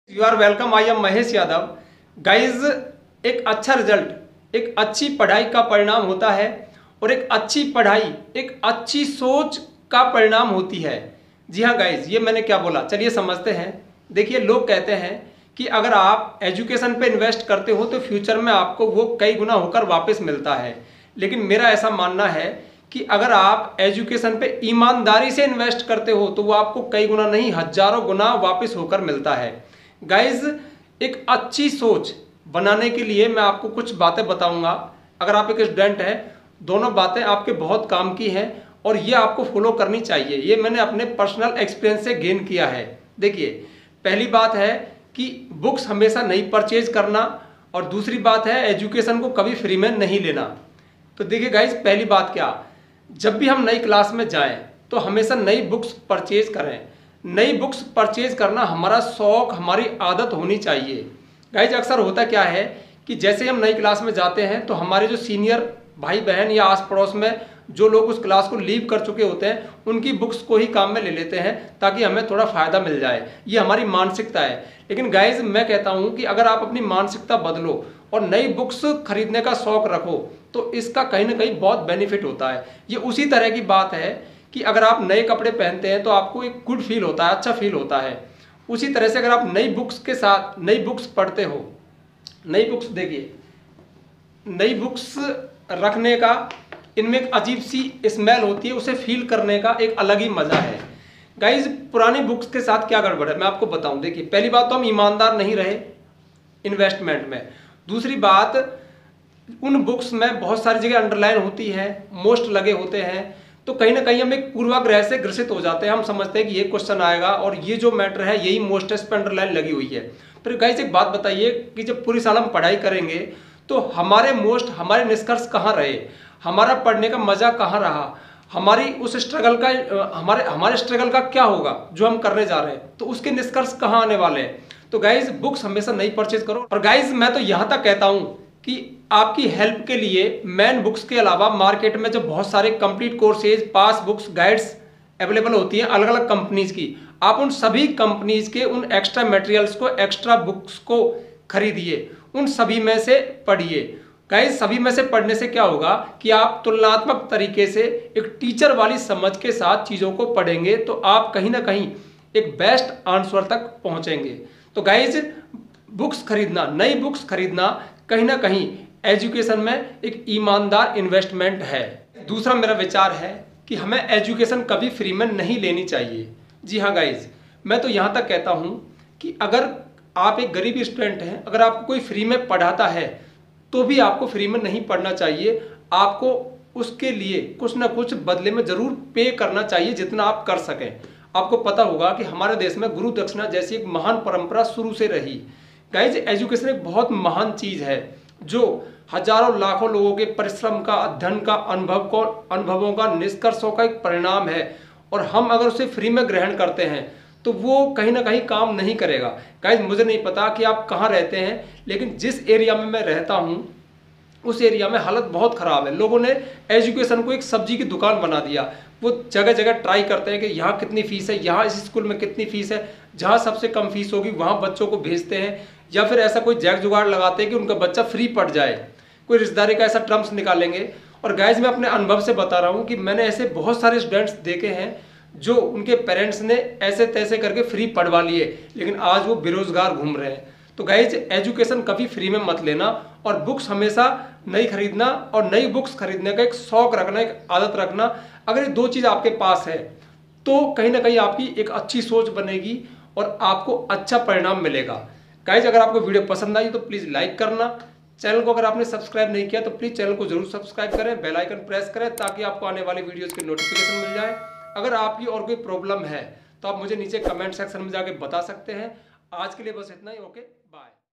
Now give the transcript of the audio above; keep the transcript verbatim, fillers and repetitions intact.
You are welcome. I am Mahesh Yadav. Guys, एक अच्छा result एक अच्छी पढ़ाई का परिणाम होता है और एक अच्छी पढ़ाई एक अच्छी सोच का परिणाम होती है। जी हाँ गाइज, ये मैंने क्या बोला, चलिए समझते हैं। देखिए, लोग कहते हैं कि अगर आप एजुकेशन पे इन्वेस्ट करते हो तो फ्यूचर में आपको वो कई गुना होकर वापस मिलता है। लेकिन मेरा ऐसा मानना है कि अगर आप एजुकेशन पे ईमानदारी से इन्वेस्ट करते हो तो वो आपको कई गुना नहीं हजारों गुना वापस होकर मिलता है। गाइज, एक अच्छी सोच बनाने के लिए मैं आपको कुछ बातें बताऊंगा। अगर आप एक स्टूडेंट हैं, दोनों बातें आपके बहुत काम की हैं और ये आपको फॉलो करनी चाहिए। ये मैंने अपने पर्सनल एक्सपीरियंस से गेन किया है। देखिए, पहली बात है कि बुक्स हमेशा नहीं परचेज करना और दूसरी बात है एजुकेशन को कभी फ्री में नहीं लेना। तो देखिए गाइज, पहली बात क्या, जब भी हम नई क्लास में जाएं तो हमेशा नई बुक्स परचेज करें। नई बुक्स परचेज करना हमारा शौक, हमारी आदत होनी चाहिए। गाइज, अक्सर होता क्या है कि जैसे हम नई क्लास में जाते हैं तो हमारे जो सीनियर भाई बहन या आस पड़ोस में जो लोग उस क्लास को लीव कर चुके होते हैं उनकी बुक्स को ही काम में ले लेते हैं ताकि हमें थोड़ा फायदा मिल जाए। ये हमारी मानसिकता है। लेकिन गाइज, मैं कहता हूँ कि अगर आप अपनी मानसिकता बदलो और नई बुक्स खरीदने का शौक रखो तो इसका कहीं ना कहीं बहुत बेनिफिट होता है। ये उसी तरह की बात है कि अगर आप नए कपड़े पहनते हैं तो आपको एक गुड फील होता है, अच्छा फील होता है। उसी तरह से अगर आप नई बुक्स के साथ नई बुक्स पढ़ते हो, नई बुक्स, देखिए, नई बुक्स रखने का इनमें एक अजीब सी स्मेल होती है, उसे फील करने का एक अलग ही मजा है। गाइज, पुरानी बुक्स के साथ क्या गड़बड़ है मैं आपको बताऊं। देखिए, पहली बात तो हम ईमानदार नहीं रहे इन्वेस्टमेंट में। दूसरी बात, उन बुक्स में बहुत सारी जगह अंडरलाइन होती है, मोस्ट लगे होते हैं, तो कहीं ना कहीं हम एक पूर्वाग्रह से ग्रसित हो जाते हैं। हम समझते हैं कि ये क्वेश्चन आएगा और ये जो मैटर है यही मोस्टेस्ट पे अंडरलाइन लगी हुई है। फिर गाइस, एक बात बताइए कि जब पूरी साल हम पढ़ाई करेंगे तो हमारे मोस्ट हमारे निष्कर्ष कहाँ रहे, हमारा पढ़ने का मजा कहाँ रहा, हमारी उस स्ट्रगल का हमारे हमारे स्ट्रगल का क्या होगा जो हम करने जा रहे हैं, तो उसके निष्कर्ष कहाँ आने वाले हैं। तो गाइज, बुक्स हमेशा नहीं परचेज करो। और गाइज, मैं तो यहाँ तक कहता हूँ कि आपकी हेल्प के लिए मेन बुक्स के अलावा मार्केट में जो बहुत सारे complete courses, pass books, guides available होती हैं अलग अलग कंपनीज की, आप उन सभी कंपनीज के उन एक्स्ट्रा मटेरियल्स को, एक्स्ट्रा बुक्स को खरीदिए, उन सभी में से पढ़िए। गाइस, सभी में से पढ़ने से क्या होगा कि आप तुलनात्मक तरीके से एक टीचर वाली समझ के साथ चीज़ों को पढ़ेंगे तो आप कहीं ना कहीं एक बेस्ट आंसर तक पहुंचेंगे। तो गाइज, बुक्स खरीदना, नई बुक्स खरीदना कहीं ना कहीं एजुकेशन में एक ईमानदार इन्वेस्टमेंट है। दूसरा मेरा विचार है कि हमें एजुकेशन कभी फ्री में नहीं लेनी चाहिए। जी हाँ गाइज, मैं तो यहाँ तक कहता हूँ कि अगर आप एक गरीब स्टूडेंट हैं, अगर आपको कोई फ्री में पढ़ाता है तो भी आपको फ्री में नहीं पढ़ना चाहिए। आपको उसके लिए कुछ ना कुछ बदले में जरूर पे करना चाहिए, जितना आप कर सकें। आपको पता होगा कि हमारे देश में गुरु दक्षिणा जैसी एक महान परंपरा शुरू से रही। गाइज, एजुकेशन एक बहुत महान चीज़ है जो हजारों लाखों लोगों के परिश्रम का, अध्ययन का, अनुभव को अनुभवों का, निष्कर्षों का एक परिणाम है। और हम अगर उसे फ्री में ग्रहण करते हैं तो वो कहीं ना कहीं काम नहीं करेगा। गाइज, मुझे नहीं पता कि आप कहाँ रहते हैं, लेकिन जिस एरिया में मैं रहता हूँ उस एरिया में हालत बहुत ख़राब है। लोगों ने एजुकेशन को एक सब्जी की दुकान बना दिया। वो जगह जगह ट्राई करते हैं कि यहाँ कितनी फ़ीस है, यहाँ इस स्कूल में कितनी फ़ीस है, जहाँ सबसे कम फीस होगी वहाँ बच्चों को भेजते हैं, या फिर ऐसा कोई जैक जुगाड़ लगाते हैं कि उनका बच्चा फ्री पढ़ जाए। कोई रिश्तेदारी का ऐसा टर्म्स निकालेंगे। और गाइज, मैं अपने अनुभव से बता रहा हूँ कि मैंने ऐसे बहुत सारे स्टूडेंट्स देखे हैं जो उनके पेरेंट्स ने ऐसे तैसे करके फ्री पढ़वा लिए, लेकिन आज वो बेरोजगार घूम रहे हैं। तो गाइज, एजुकेशन कभी फ्री में मत लेना और बुक्स हमेशा नई खरीदना और नई बुक्स खरीदने का एक शौक रखना, एक आदत रखना। अगर ये दो चीज़ आपके पास है तो कहीं ना कहीं आपकी एक अच्छी सोच बनेगी और आपको अच्छा परिणाम मिलेगा। गाइज, अगर आपको वीडियो पसंद आई तो प्लीज़ लाइक करना। चैनल को अगर आपने सब्सक्राइब नहीं किया तो प्लीज़ चैनल को जरूर सब्सक्राइब करें, बेल आइकन प्रेस करें ताकि आपको आने वाली वीडियोज़ की नोटिफिकेशन मिल जाए। अगर आपकी और कोई प्रॉब्लम है तो आप मुझे नीचे कमेंट सेक्शन में जाके बता सकते हैं। आज के लिए बस इतना ही। ओके।